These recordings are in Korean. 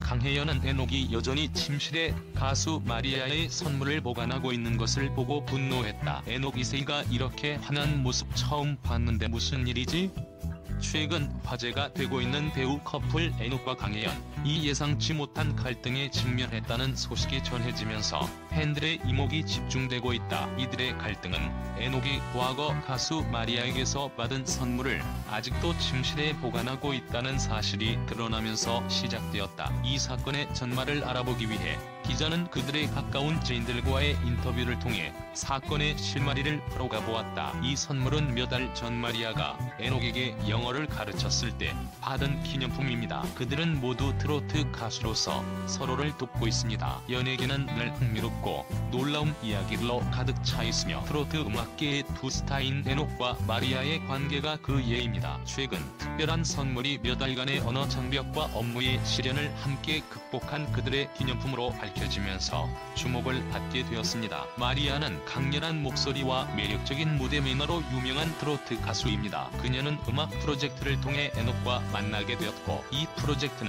강혜연은 에녹이 여전히 침실에 가수 마리아의 선물을 보관하고 있는 것을 보고 분노했다. 에녹 2세가 이렇게 화난 모습 처음 봤는데 무슨 일이지? 최근 화제가 되고 있는 배우 커플 에녹과 강혜연. 이 예상치 못한 갈등에 직면했다는 소식이 전해지면서 팬들의 이목이 집중되고 있다. 이들의 갈등은 에녹이 과거 가수 마리아에게서 받은 선물을 아직도 침실에 보관하고 있다는 사실이 드러나면서 시작되었다. 이 사건의 전말을 알아보기 위해 기자는 그들의 가까운 지인들과의 인터뷰를 통해 사건의 실마리를 풀어가 보았다. 이 선물은 몇 달 전 마리아가 에녹에게 영어를 가르쳤을 때 받은 기념품입니다. 그들은 모두 트로트 가수로서 서로를 돕고 있습니다. 연예계는 늘 흥미롭고 놀라운 이야기들로 가득 차 있으며 트로트 음악계의 두 스타인 에녹과 마리아의 관계가 그 예입니다. 최근 특별한 선물이 몇 달간의 언어 장벽과 업무의 시련을 함께 극복한 그들의 기념품으로 밝혀지면서 주목을 받게 되었습니다. 마리아는 강렬한 목소리와 매력적인 무대 매너로 유명한 트로트 가수입니다. 그녀는 음악 프로젝트를 통해 에녹과 만나게 되었고 이 프로젝트는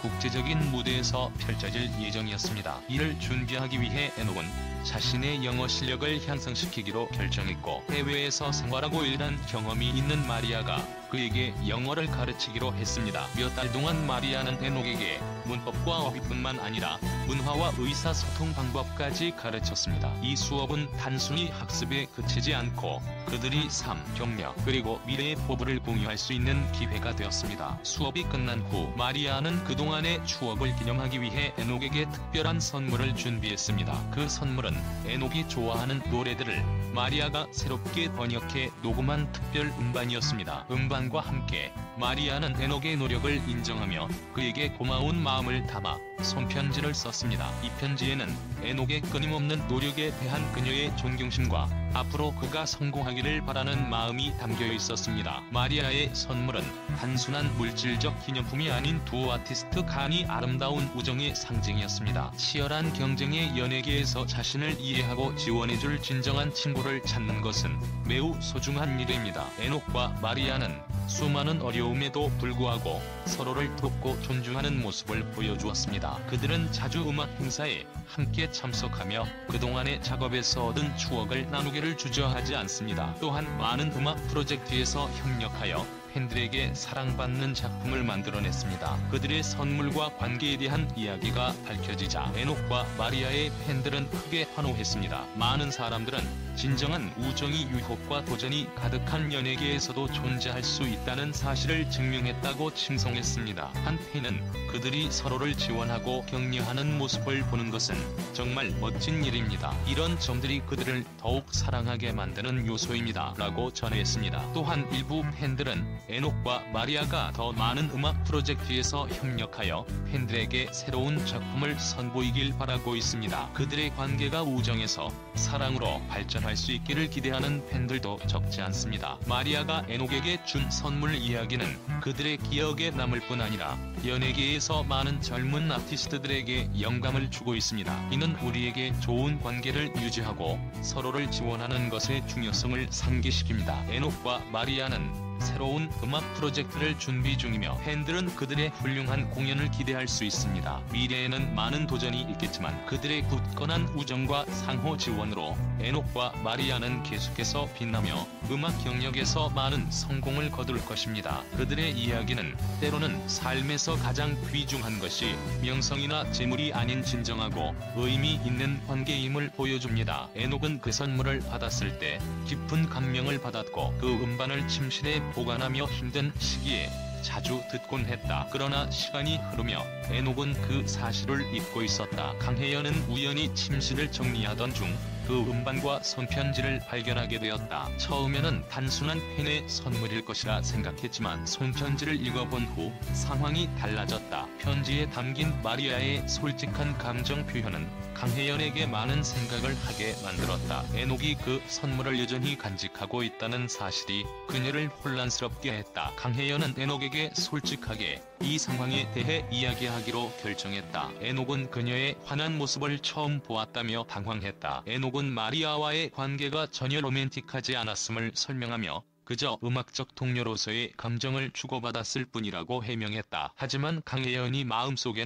국제적인 무대에서 펼쳐질 예정이었습니다. 이를 준비하기 위해 에녹은 자신의 영어 실력을 향상시키기로 결정했고 해외에서 생활하고 일한 경험이 있는 마리아가 그에게 영어를 가르치기로 했습니다. 몇 달 동안 마리아는 에녹에게 문법과 어휘뿐만 아니라 문화와 의사소통 방법까지 가르쳤습니다. 이 수업은 단순히 학습에 그치지 않고 그들이 삶, 경력, 그리고 미래의 포부를 공유할 수 있는 기회가 되었습니다. 수업이 끝난 후 마리아는 그동안의 추억을 기념하기 위해 에녹에게 특별한 선물을 준비했습니다. 그 선물은 에녹이 좋아하는 노래들을 마리아가 새롭게 번역해 녹음한 특별 음반이었습니다. 음반과 함께 마리아는 에녹의 노력을 인정하며 그에게 고마운 마음을 담아 손편지를 썼습니다. 이 편지에는 에녹의 끊임없는 노력에 대한 그녀의 존경심과 앞으로 그가 성공하기를 바라는 마음이 담겨 있었습니다. 마리아의 선물은 단순한 물질적 기념품이 아닌 두 아티스트 간이 아름다운 우정의 상징이었습니다. 치열한 경쟁의 연예계에서 자신을 이해하고 지원해줄 진정한 친구를 찾는 것은 매우 소중한 일입니다. 에녹과 마리아는 수많은 어려움에도 불구하고 서로를 돕고 존중하는 모습을 보여주었습니다. 그들은 자주 음악 행사에 함께 참석하며 그동안의 작업에서 얻은 추억을 나누기를 주저하지 않습니다. 또한 많은 음악 프로젝트에서 협력하여 팬들에게 사랑받는 작품을 만들어냈습니다. 그들의 선물과 관계에 대한 이야기가 밝혀지자 에녹과 마리아의 팬들은 크게 환호했습니다. 많은 사람들은 진정한 우정이 유혹과 도전이 가득한 연예계에서도 존재할 수 있다는 사실을 증명했다고 칭송했습니다. 한 팬은 그들이 서로를 지원하고 격려하는 모습을 보는 것은 정말 멋진 일입니다. 이런 점들이 그들을 더욱 사랑하게 만드는 요소입니다. 라고 전했습니다. 또한 일부 팬들은 에녹과 마리아가 더 많은 음악 프로젝트에서 협력하여 팬들에게 새로운 작품을 선보이길 바라고 있습니다. 그들의 관계가 우정에서 사랑으로 발전할 수 있기를 기대하는 팬들도 적지 않습니다. 마리아가 에녹에게 준 선물 이야기는 그들의 기억에 남을 뿐 아니라 연예계에서 많은 젊은 아티스트들에게 영감을 주고 있습니다. 이는 우리에게 좋은 관계를 유지하고 서로를 지원하는 것의 중요성을 상기시킵니다. 에녹과 마리아는 새로운 음악 프로젝트를 준비 중이며 팬들은 그들의 훌륭한 공연을 기대할 수 있습니다. 미래에는 많은 도전이 있겠지만 그들의 굳건한 우정과 상호 지원으로 에녹과 마리아는 계속해서 빛나며 음악 경력에서 많은 성공을 거둘 것입니다. 그들의 이야기는 때로는 삶에서 가장 귀중한 것이 명성이나 재물이 아닌 진정하고 의미 있는 관계임을 보여줍니다. 에녹은 그 선물을 받았을 때 깊은 감명을 받았고 그 음반을 침실에 보관하며 힘든 시기에 자주 듣곤 했다. 그러나 시간이 흐르며 에녹은 그 사실을 잊고 있었다. 강혜연은 우연히 침실을 정리하던 중 그 음반과 손편지를 발견하게 되었다. 처음에는 단순한 팬의 선물일 것이라 생각했지만 손편지를 읽어본 후 상황이 달라졌다. 편지에 담긴 마리아의 솔직한 감정 표현은 강혜연에게 많은 생각을 하게 만들었다. 에녹이 그 선물을 여전히 간직하고 있다는 사실이 그녀를 혼란스럽게 했다. 강혜연은 에녹에게 솔직하게 이 상황에 대해 이야기하기로 결정했다. 에녹은 그녀의 화난 모습을 처음 보았다며 당황했다. 에녹은 마리아와의 관계가 전혀 로맨틱하지 않았음을 설명하며 그저 음악적 동료로서의 감정을 주고받았을 뿐이라고 해명했다. 하지만 강혜연이 마음속에는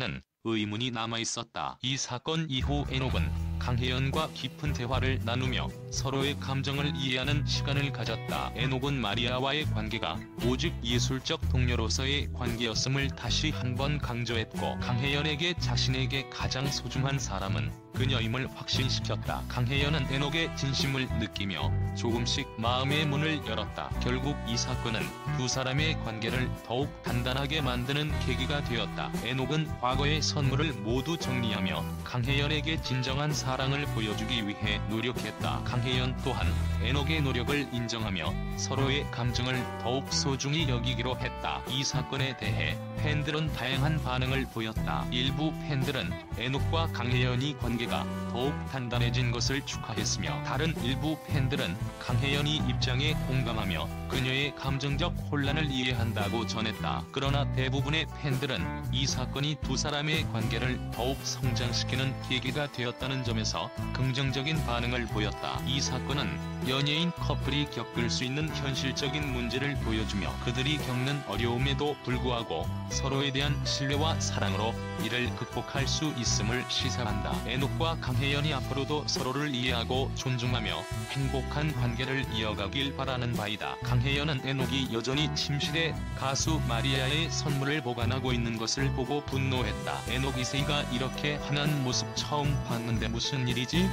의문이 남아있었다. 이 사건 이후 에녹은 강혜연과 깊은 대화를 나누며 서로의 감정을 이해하는 시간을 가졌다. 에녹은 마리아와의 관계가 오직 예술적 동료로서의 관계였음을 다시 한번 강조했고, 강혜연에게 자신에게 가장 소중한 사람은 그녀임을 확신시켰다. 강혜연은 에녹의 진심을 느끼며 조금씩 마음의 문을 열었다. 결국 이 사건은 두 사람의 관계를 더욱 단단하게 만드는 계기가 되었다. 에녹은 과거의 선물을 모두 정리하며 강혜연에게 진정한 사랑을 보여주기 위해 노력했다. 강혜연 또한 에녹의 노력을 인정하며 서로의 감정을 더욱 소중히 여기기로 했다. 이 사건에 대해 팬들은 다양한 반응을 보였다. 일부 팬들은 에녹과 강혜연이 관계가 더욱 단단해진 것을 축하했으며, 다른 일부 팬들은 강혜연이 입장에 공감하며 그녀의 감정적 혼란을 이해한다고 전했다. 그러나 대부분의 팬들은 이 사건이 두 사람의 관계를 더욱 성장시키는 계기가 되었다는 점에서 긍정적인 반응을 보였다. 이 사건은 연예인 커플이 겪을 수 있는 현실적인 문제를 보여주며 그들이 겪는 어려움에도 불구하고 서로에 대한 신뢰와 사랑으로 이를 극복할 수 있음을 시사한다. 에녹과 강혜연이 앞으로도 서로를 이해하고 존중하며 행복한 관계를 이어가길 바라는 바이다. 강혜연은 에녹이 여전히 침실에 가수 마리아의 선물을 보관하고 있는 것을 보고 분노했다. 에녹 2세가 이렇게 화난 모습 처음 봤는데 무슨 일이지?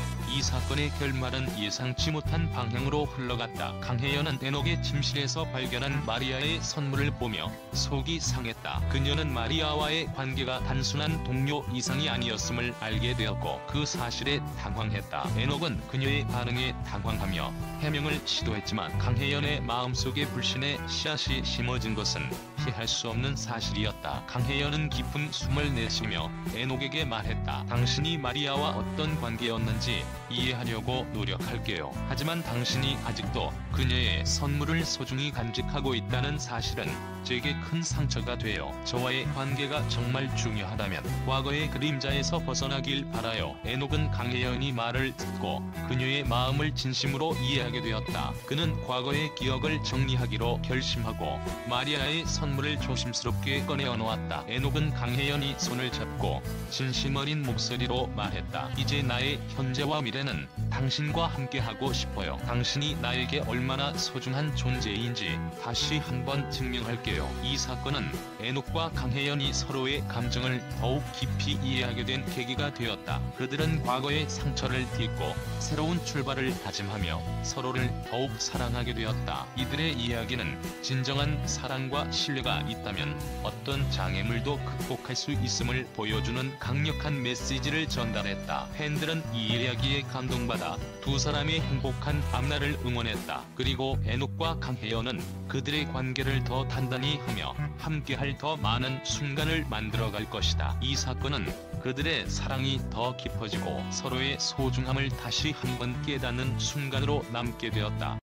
이 사건의 결말은 예상치 못한 방향으로 흘러갔다. 강혜연은 에녹의 침실에서 발견한 마리아의 선물을 보며 속이 상했다. 그녀는 마리아와의 관계가 단순한 동료 이상이 아니었음을 알게 되었고 그 사실에 당황했다. 에녹은 그녀의 반응에 당황하며 해명을 시도했지만 강혜연의 마음속에 불신의 씨앗이 심어진 것은 피할 수 없는 사실이었다. 강혜연은 깊은 숨을 내쉬며 에녹에게 말했다. 당신이 마리아와 어떤 관계였는지 이해하려고 노력할게요. 하지만 당신이 아직도 그녀의 선물을 소중히 간직하고 있다는 사실은 제게 큰 상처가 돼요. 저와의 관계가 정말 중요하다면 과거의 그림자에서 벗어나길 바라요. 에녹은 강혜연이 말을 듣고 그녀의 마음을 진심으로 이해하게 되었다. 그는 과거의 기억을 정리하기로 결심하고 마리아의 선물을 조심스럽게 꺼내어 놓았다. 에녹은 강혜연이 손을 잡고 진심 어린 목소리로 말했다. 이제 나의 현재와 미래는 당신과 함께하고 싶어요. 당신이 나에게 얼마나 소중한 존재인지 다시 한번 증명할게요. 이 사건은 에녹과 강혜연이 서로의 감정을 더욱 깊이 이해하게 된 계기가 되었다. 그들은 과거의 상처를 딛고 새로운 출발을 다짐하며 서로를 더욱 사랑하게 되었다. 이들의 이야기는 진정한 사랑과 신뢰가 있다면 어떤 장애물도 극복할 수 있음을 보여주는 강력한 메시지를 전달했다. 팬들은 이 이야기에 감동받아 두 사람의 행복한 앞날을 응원했다. 그리고 에녹과 강혜연은 그들의 관계를 더 단단히 하며 함께할 더 많은 순간을 만들어갈 것이다. 이 사건은 그들의 사랑이 더 깊어지고 서로의 소중함을 다시 한번 깨닫는 순간으로 남게 되었다.